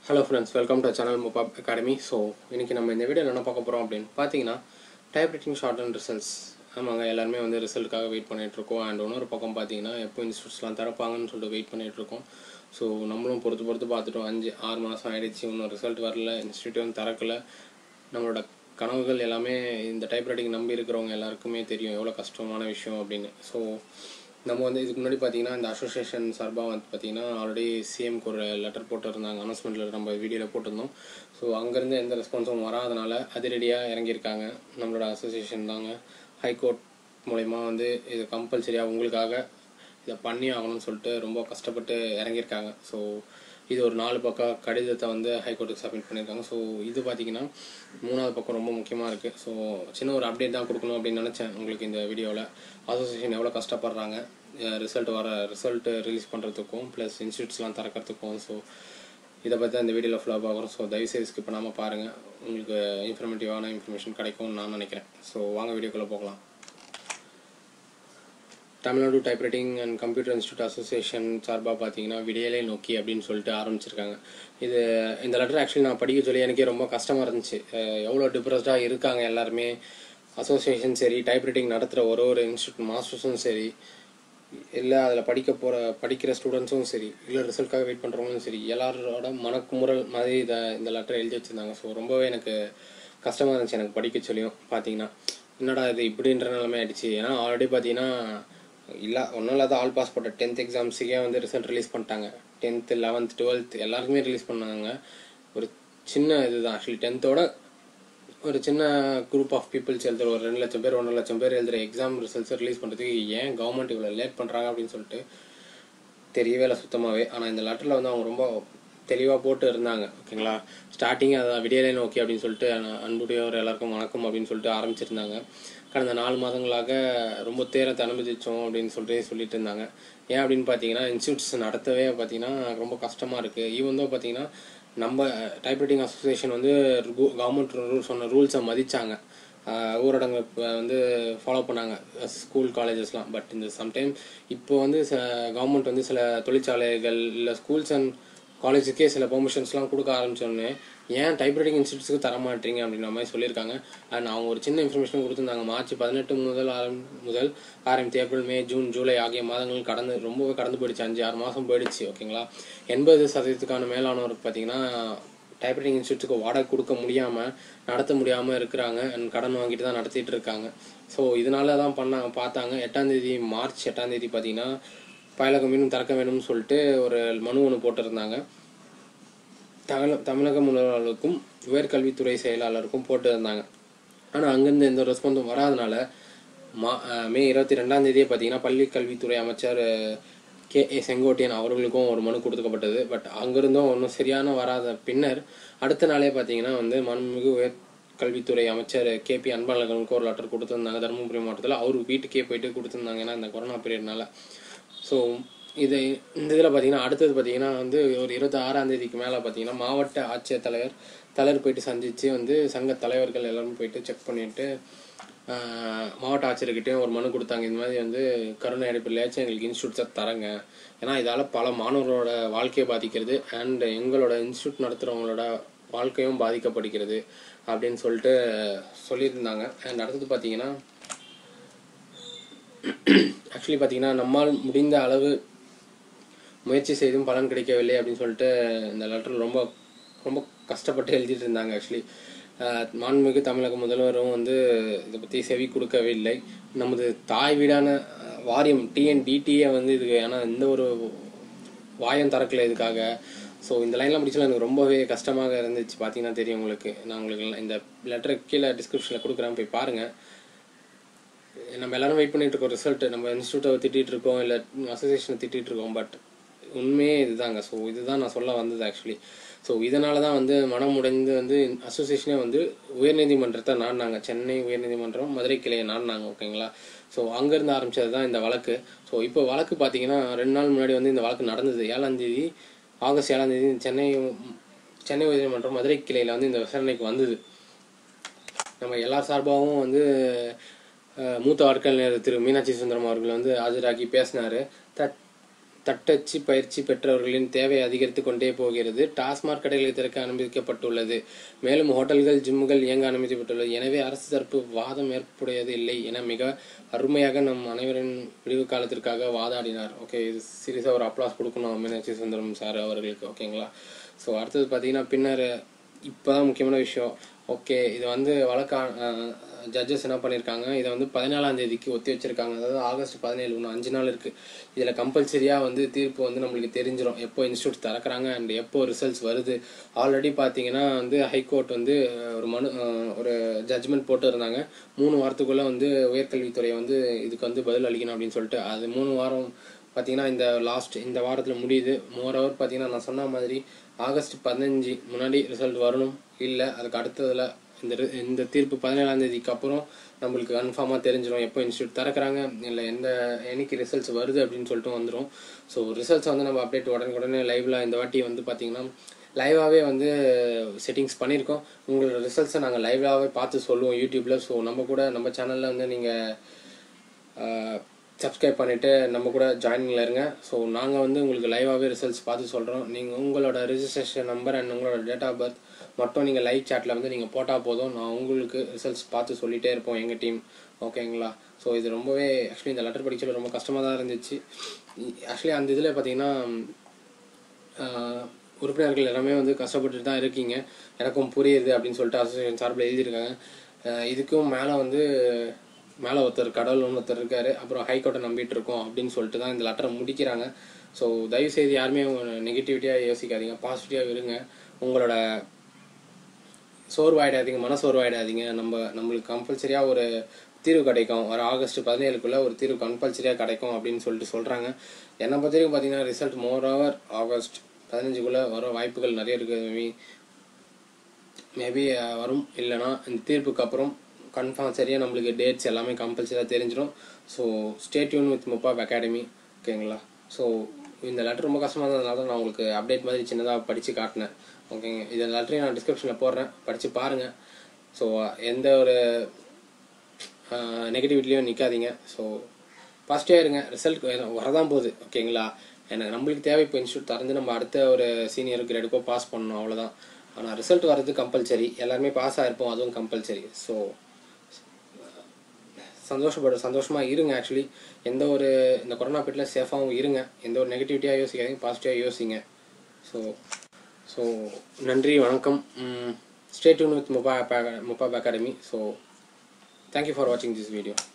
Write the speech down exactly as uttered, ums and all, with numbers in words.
Hello friends, welcome to our channel Mopap Academy. So, இன்னைக்கு நம்ம இந்த வீடியோல என்ன பார்க்க போறோம் அப்படினு பாத்தீங்கன்னா டைப்ரைட்டிங் ஷார்ட் அண்ட் ரிசல்ட்ஸ். ஆமாங்க, எல்லாரும் வந்து ரிசல்ட்காக வெயிட் பண்ணிட்டு இருக்கோம். அண்ட் இன்னொரு பக்கம் பாத்தீங்கன்னா எப்போ இன்ஸ்டிட்யூட்ஸ்லாம் தரப்பாங்கன்னு சொல்லிட்டு வெயிட் பண்ணிட்டு இருக்கோம். ஸோ நம்மளும் பொறுத்து பொறுத்து பார்த்துட்டோம். அஞ்சு ஆறு மாதம் ஆயிடுச்சு, இன்னும் ரிசல்ட் வரல, இன்ஸ்டிட்யூட்டும் திறக்கல. நம்மளோட கனவுகள் எல்லாமே இந்த டைப்ரைட்டிங் நம்பி இருக்கிறவங்க எல்லாருக்குமே தெரியும் எவ்வளோ கஷ்டமான விஷயம் அப்படின்னு. ஸோ நம்ம வந்து இதுக்கு முன்னாடி பார்த்தீங்கன்னா இந்த அசோசியேஷன் சார்பாக வந்து பார்த்தீங்கன்னா ஆல்ரெடி சிஎம்க்கு ஒரு லெட்டர் போட்டிருந்தாங்க, அனௌன்ஸ்மெண்ட்டில் நம்ம வீடியோவில் போட்டிருந்தோம். ஸோ அங்கேருந்து எந்த ரெஸ்பான்ஸும் வராதனால அதிரடியாக இறங்கியிருக்காங்க நம்மளோட அசோசியேஷன் தாங்க. ஹைகோர்ட் மூலயமா வந்து இது கம்பல்சரியாக உங்களுக்காக இதை பண்ணி ஆகணும்னு சொல்லிட்டு ரொம்ப கஷ்டப்பட்டு இறங்கியிருக்காங்க. ஸோ இது ஒரு நாலு பக்கம் கடிதத்தை வந்து ஹைகோர்ட்டுக்கு சப்மிட் பண்ணியிருக்காங்க. ஸோ இது பார்த்தீங்கன்னா மூணாவது பக்கம் ரொம்ப முக்கியமாக இருக்குது. ஸோ சின்ன ஒரு அப்டேட் தான் கொடுக்கணும் அப்படின்னு நினச்சேன் உங்களுக்கு இந்த வீடியோவில். அசோசியேஷன் எவ்வளோ கஷ்டப்படுறாங்க ரிசல்ட் வர ரிசல்ட்டு ரிலீஸ் பண்ணுறதுக்கும் ப்ளஸ் இன்ஸ்டியூட்ஸ்லாம் திறக்கிறதுக்கும். ஸோ இதை பற்றி தான் இந்த வீடியோவில் ஃபுல்லாக பார்க்குறோம். ஸோ தயவுசெய்து ஸ்கிப் பண்ணாமல் பாருங்கள், உங்களுக்கு இன்ஃபர்மேட்டிவான இன்ஃபர்மேஷன் கிடைக்கும்னு நான் நினைக்கிறேன். ஸோ வாங்க வீடியோக்குள்ளே போகலாம். Tamil Nadu typewriting and computer institute association சார்பாக பார்த்தீங்கன்னா விடியலை நோக்கி அப்படின்னு சொல்லிட்டு ஆரம்பிச்சிருக்காங்க. இது இந்த லெட்டர் ஆக்சுவலி நான் படிக்க சொல்லி எனக்கே ரொம்ப கஷ்டமாக இருந்துச்சு. எவ்வளோ டிப்ரெஸ்டாக இருக்காங்க எல்லாருமே, அசோசியேஷன் சரி, டைப்ரைட்டிங் நடத்துகிற ஒரு ஒரு இன்ஸ்டியூட் மாஸ்டர்ஸும் சரி, இல்லை அதில் படிக்க போகிற படிக்கிற ஸ்டூடெண்ட்ஸும் சரி, இல்லை ரிசல்ட்காக வெயிட் பண்ணுறவங்களும் சரி, எல்லாரோட மனக்குமுறல் மாதிரி இதை இந்த லெட்டர் எழுதி வச்சுருந்தாங்க. ஸோ ரொம்பவே எனக்கு கஷ்டமாக இருந்துச்சு எனக்கு படிக்க சொல்லியும். பார்த்தீங்கன்னா என்னடா இது இப்படின்ற நிலைமை ஆயிடுச்சு. ஏன்னா ஆல்ரெடி பார்த்தீங்கன்னா இல்லை ஒன்றும் இல்லாத ஆல் பாஸ் போட்ட டென்த் எக்ஸாம்ஸுக்கே வந்து ரிசல்ட் ரிலீஸ் பண்ணிட்டாங்க. டென்த்து லெவன்த் டுவெல்த் எல்லாருக்குமே ரிலீஸ் பண்ணாங்க. ஒரு சின்ன இதுதான் ஆக்சுவலி டென்த்தோட ஒரு சின்ன குரூப் ஆஃப் பீப்புள்ஸ் எழுதுகிற ஒரு ரெண்டு லட்சம் பேர் ஒன்றரை லட்சம் பேர் எழுதுகிற எக்ஸாம் ரிசல்ட்ஸை ரிலீஸ் பண்ணுறதுக்கு ஏன் கவர்மெண்ட் இவ்வளோ லேட் பண்ணுறாங்க அப்படின்னு சொல்லிட்டு தெரியவே இல்லை சுத்தமாகவே. ஆனால் இந்த லெட்டரில் வந்து அவங்க ரொம்ப தெளிவாக போட்டு இருந்தாங்க. ஓகேங்களா, ஸ்டார்டிங் அதை விடியலை நோக்கி அப்படின்னு சொல்லிட்டு அன்புடையவர் எல்லாருக்கும் வணக்கம் அப்படின்னு சொல்லிட்டு ஆரம்பிச்சிருந்தாங்க. கடந்த நாலு மாதங்களாக ரொம்ப தேரத்தை அனுமதிச்சோம் அப்படின்னு சொல்லிட்டு சொல்லிட்டு இருந்தாங்க. ஏன் அப்படின்னு பார்த்தீங்கன்னா இன்ஸ்டியூட்ஸ் நடத்தவே பார்த்தீங்கன்னா ரொம்ப கஷ்டமாக இருக்குது. ஈவன் தான் பார்த்தீங்கன்னா நம்ம டைப்ரைட்டிங் அசோசியேஷன் வந்து கவர்மெண்ட் ரூல் சொன்ன ரூல்ஸை மதித்தாங்க, ஊரடங்கு வந்து ஃபாலோ பண்ணாங்க ஸ்கூல் காலேஜஸ்லாம். பட் இந்த சம்டைம் இப்போ வந்து கவர்மெண்ட் வந்து சில தொழிற்சாலைகள் இல்லை ஸ்கூல்ஸ் அண்ட் காலேஜுக்கே சில பெர்மிஷன்ஸ்லாம் கொடுக்க ஆரம்பிச்சோன்னே ஏன் டைப்ரைட்டிங் இன்ஸ்டியூட்ஸுக்கு தர மாட்டீங்க அப்படின்ற மாதிரி சொல்லியிருக்காங்க. அண்ட் அவங்க ஒரு சின்ன இன்ஃபர்மேஷன் கொடுத்துருந்தாங்க. மார்ச் பதினெட்டு முதல் ஆரம் முதல் ஆரம்பித்து ஏப்ரல் மே ஜூன் ஜூலை ஆகிய மாதங்கள் கடந்து ரொம்பவே கடந்து போயிடுச்சு, அஞ்சு ஆறு மாதம் போயிடுச்சு. ஓகேங்களா, எண்பது சதவீதத்துக்கான மேலானவருக்கு பார்த்தீங்கன்னா டைப்ரைட்டிங் இன்ஸ்டியூட்ஸுக்கு வாடகை கொடுக்க முடியாமல் நடத்த முடியாமல் இருக்கிறாங்க. அண்ட் கடன் வாங்கிட்டு தான் நடத்திட்டு இருக்காங்க. ஸோ இதனால தான் பண்ண பார்த்தாங்க. எட்டாம் தேதி மார்ச் எட்டாம் தேதி பார்த்தீங்கன்னா பயிலகம் மீண்டும் திறக்க வேணும்னு சொல்லிட்டு ஒரு மனு ஒன்று போட்டிருந்தாங்க. தமிழ தமிழக முதல்வர்களுக்கும் உயர்கல்வித்துறை செயலாளருக்கும் போட்டு இருந்தாங்க. ஆனால் அங்கேருந்து எந்த ரெஸ்பான்ஸும் வராதனால மா மே இருபத்தி ரெண்டாம் தேதியே பார்த்தீங்கன்னா பள்ளி கல்வித்துறை அமைச்சர் கே ஏ செங்கோட்டையன் அவர்களுக்கும் ஒரு மனு கொடுக்கப்பட்டது. பட் அங்கிருந்தும் ஒன்றும் சரியான வராத பின்னர் அடுத்த நாளே பார்த்தீங்கன்னா வந்து மாண்புமிகு உயர் கல்வித்துறை அமைச்சர் கே பி அன்பழகனுக்கு ஒரு லெட்டர் கொடுத்துருந்தாங்க தருமபுரி மாவட்டத்தில். அவர் வீட்டுக்கே போயிட்டு கொடுத்துருந்தாங்க, ஏன்னா இந்த கொரோனா பீரியட்னால. ஸோ இது இந்த இதில் பார்த்தீங்கன்னா அடுத்தது பார்த்தீங்கன்னா வந்து ஒரு இருபத்தி ஆறாம் தேதிக்கு மேலே பார்த்தீங்கன்னா மாவட்ட ஆட்சியர் தலைவர் தலைவர் போயிட்டு சந்தித்து வந்து சங்க தலைவர்கள் எல்லாரும் போயிட்டு செக் பண்ணிட்டு மாவட்ட ஆட்சியர்கிட்டையும் ஒரு மனு கொடுத்தாங்க. இந்த மாதிரி வந்து கருணை அடிப்படையிலாச்சும் எங்களுக்கு இன்ஸ்டியூட்ஸை தரங்க, ஏன்னா இதால் பல மாணவர்களோட வாழ்க்கையை பாதிக்கிறது அண்ட் எங்களோட இன்ஸ்டியூட் நடத்துகிறவங்களோட வாழ்க்கையும் பாதிக்கப்படுகிறது அப்படின்னு சொல்லிட்டு சொல்லியிருந்தாங்க. அண்ட் அடுத்தது பார்த்தீங்கன்னா ஆக்சுவலி பார்த்தீங்கன்னா நம்மால் முடிந்த அளவு முயற்சி செய்தும் பலன் கிடைக்கவில்லை அப்படின்னு சொல்லிட்டு இந்த லெட்டர் ரொம்ப ரொம்ப கஷ்டப்பட்டு எழுதிட்டு இருந்தாங்க. ஆக்சுவலி மாண்புமிகு தமிழக முதல்வரும் வந்து இதை பற்றி செவி கொடுக்கவில்லை. நமது தாய் வீடான வாரியம் டிஎன்டிடிஏ வந்து இதுக்கு ஏன்னா இந்த ஒரு வாயம் திறக்கல இதுக்காக. ஸோ இந்த லைன்லாம் முடிச்சல எனக்கு ரொம்பவே கஷ்டமாக இருந்துச்சு. பார்த்தீங்கன்னா தெரியும் உங்களுக்கு. நான் உங்களுக்கு இந்த லெட்டரை கீழே டிஸ்கிரிப்ஷனில் கொடுக்குறேன், போய் பாருங்கள். நம்ம எல்லாரும் வெயிட் பண்ணிட்டு இருக்கோம் ரிசல்ட். நம்ம இன்ஸ்டியூட்டை திட்டிகிட்டு இருக்கோம், இல்லை அசோசியேஷனை திட்டிகிட்டு இருக்கோம். பட் உண்மையே இதுதாங்க. ஸோ இதுதான் நான் சொல்ல வந்தது ஆக்சுவலி. ஸோ இதனால தான் வந்து மனம் உடைந்து வந்து அசோசியேஷனே வந்து உயர்நீதிமன்றத்தை நாடினாங்க. சென்னை உயர்நீதிமன்றம் மதுரை கிளையை நாடினாங்க. ஓகேங்களா, ஸோ அங்கேருந்து ஆரம்பித்தது தான் இந்த வழக்கு. ஸோ இப்போ வழக்கு பார்த்தீங்கன்னா ரெண்டு நாள் முன்னாடி வந்து இந்த வழக்கு நடந்தது. ஏழாம் தேதி ஆகஸ்ட் ஏழாம் தேதி சென்னை சென்னை உயர்நீதிமன்றம் மதுரை கிளையில் வந்து இந்த விசாரணைக்கு வந்தது. நம்ம எல்லா சார்பாகவும் வந்து மூத்த வழக்கறிஞர் திரு மீனாட்சி சுந்தரம் அவர்கள் வந்து ஆஜராகி பேசினார். தட் தட்டச்சு பயிற்சி பெற்றவர்களின் தேவை அதிகரித்து கொண்டே போகிறது. டாஸ்மாக் கடைகளை திறக்க அனுமதிக்கப்பட்டுள்ளது. மேலும் ஹோட்டல்கள், ஜிம்முகள் இயங்க அனுமதிக்கப்பட்டுள்ளது. எனவே அரசு தரப்பு வாதம் ஏற்புடையது இல்லை என மிக அருமையாக நம் அனைவரின் விடிவு காலத்திற்காக வாதாடினார். ஓகே, இது சீரியஸாக ஒரு அப்ளாஸ் கொடுக்கணும் மீனாட்சி சுந்தரம் சார் அவர்களுக்கு. ஓகேங்களா. ஸோ அடுத்தது பார்த்தீங்கன்னா பின்னர் இப்போதான் முக்கியமான விஷயம். ஓகே, இது வந்து வழக்கா ஜட்ஜஸ் என்ன பண்ணியிருக்காங்க, இதை வந்து பதினாலாம் தேதிக்கு ஒத்தி வச்சிருக்காங்க. அதாவது ஆகஸ்ட் பதினேழு, ஒன்று அஞ்சு நாள் இருக்குது. இதில் கம்பல்சரியாக வந்து தீர்ப்பு வந்து நம்மளுக்கு தெரிஞ்சிடும் எப்போ இன்ஸ்டியூட் திறக்கிறாங்க அண்ட் எப்போ ரிசல்ட்ஸ் வருது. ஆல்ரெடி பார்த்தீங்கன்னா வந்து ஹைகோர்ட் வந்து ஒரு மனு ஒரு ஜட்ஜ்மெண்ட் போட்டு இருந்தாங்க. மூணு வாரத்துக்குள்ளே வந்து உயர்கல்வித்துறை வந்து இதுக்கு வந்து பதில் அளிக்கணும் அப்படின்னு சொல்லிட்டு. அது மூணு வாரம் பார்த்தீங்கன்னா இந்த லாஸ்ட் இந்த வாரத்தில் முடியுது. மோர் ஓவர் பார்த்தீங்கன்னா நான் சொன்ன மாதிரி ஆகஸ்ட் பதினஞ்சு முன்னாடி ரிசல்ட் வரணும். இல்லை அதுக்கு அடுத்ததில் இந்த இந்த தீர்ப்பு பதினேழாம் தேதிக்கு அப்புறம் நம்மளுக்கு கன்ஃபார்மாக தெரிஞ்சிடும் எப்போ இன்ஸ்டியூட் திறக்கிறாங்க, இல்லை எந்த என்னைக்கு ரிசல்ட்ஸ் வருது அப்படின்னு சொல்லிட்டு வந்துடும். ஸோ ரிசல்ட்ஸ் வந்து நம்ம அப்டேட் உடனே உடனே லைவ்ல இந்த வாட்டி வந்து பார்த்தீங்கன்னா லைவாகவே வந்து செட்டிங்ஸ் பண்ணியிருக்கோம். உங்களோட ரிசல்ட்ஸை நாங்கள் லைவாகவே பார்த்து சொல்லுவோம் யூடியூப்ல. ஸோ நம்ம கூட நம்ம சேனலில் வந்து நீங்கள் சப்ஸ்கிரைப் பண்ணிவிட்டு நம்ம கூட ஜாயினிங்கில் இருங்க. ஸோ நாங்கள் வந்து உங்களுக்கு லைவாகவே ரிசல்ட்ஸ் பார்த்து சொல்கிறோம். நீங்கள் உங்களோட ரிஜிஸ்ட்ரேஷன் நம்பர் அண்ட் உங்களோட டேட் ஆஃப் பர்த் மட்டும் நீங்கள் லைவ் சாட்டில் வந்து நீங்கள் போட்டால் போதும். நான் உங்களுக்கு ரிசல்ட்ஸ் பார்த்து சொல்லிகிட்டே இருப்போம் எங்கள் டீம். ஓகேங்களா. ஸோ இது ரொம்பவே ஆக்சுவலி இந்த லெட்டர் படிக்கல ரொம்ப கஷ்டமாக தான் இருந்துச்சு. ஆக்சுவலி அந்த இதில் பார்த்தீங்கன்னா உறுப்பினர்கள் எல்லாமே வந்து கஷ்டப்பட்டுட்டு தான் இருக்கீங்க, எனக்கும் புரியுது அப்படின்னு சொல்லிட்டு அசோசியேஷன் சார்பில் எழுதியிருக்காங்க. இதுக்கும் மேலே வந்து மேலே ஒருத்தர் கடவுள் ஒருத்தர் இருக்காரு, அப்புறம் ஹைகோர்ட்டை நம்பிட்டு இருக்கோம் அப்படின்னு சொல்லிட்டு தான் இந்த லெட்டரை முடிக்கிறாங்க. ஸோ தயவுசெய்து யாருமே நெகட்டிவிட்டியாக யோசிக்காதீங்க, பாசிட்டிவாக இருங்க. உங்களோட சோர்வாயிடாதீங்க, மன சோர்வாயிடாதீங்க. நம்ம நம்மளுக்கு கம்பல்சரியாக ஒரு தீர்வு கிடைக்கும். ஒரு ஆகஸ்ட் பதினேழுக்குள்ளே ஒரு தீர்வு கம்பல்சரியாக கிடைக்கும் அப்படின்னு சொல்லிட்டு சொல்கிறாங்க. என்னை பற்றி பார்த்தீங்கன்னா ரிசல்ட் மோர் ஓவர் ஆகஸ்ட் பதினஞ்சுக்குள்ளே வர வாய்ப்புகள் நிறைய இருக்குது. மேபி மேபி வரும். இல்லைனா இந்த தீர்ப்புக்கு அப்புறம் கன்ஃபார்ம் சரியாக நம்மளுக்கு டேட்ஸ் எல்லாமே கம்பல்சரியாக தெரிஞ்சிடும். ஸோ ஸ்டே டியூன் வித் முப்பாப் அகாடமி. ஓகேங்களா. ஸோ இந்த லெட்டர் ரொம்ப கஷ்டமாக இருந்ததுனால தான் நான் உங்களுக்கு அப்டேட் மாதிரி சின்னதாக படித்து காட்டினேன். ஓகேங்க, இந்த லெட்டரையும் நான் டிஸ்கிரிப்ஷனில் போடுறேன், படித்து பாருங்கள். ஸோ எந்த ஒரு நெகட்டிவிட்டிலையும் நிற்காதீங்க. ஸோ பாசிட்டிவாக இருங்க. ரிசல்ட் வரதான் போகுது. ஓகேங்களா. எனக்கு நம்மளுக்கு தேவை இப்போ இன்ஸ்டியூட் திறந்து நம்ம அடுத்த ஒரு சீனியர் கிரேடுக்கோ பாஸ் பண்ணணும், அவ்வளோதான். ஆனால் ரிசல்ட் வர்றது கம்பல்சரி. எல்லாருமே பாஸ் ஆகிருப்போம், அதுவும் கம்பல்சரி. ஸோ சந்தோஷப்பட சந்தோஷமாக இருங்க. ஆக்சுவலி எந்த ஒரு இந்த கொரோனா பீரியடில் சேஃபாகவும் இருங்க. எந்த ஒரு நெகட்டிவிட்டியாக யோசிக்காதீங்க, பாசிட்டிவாக யோசிங்க. ஸோ ஸோ நன்றி, வணக்கம். ஸ்டே டியூன் வித் முப்பாப் முப்பாப் அகாடமி. ஸோ தேங்க்யூ ஃபார் வாட்சிங் திஸ் வீடியோ.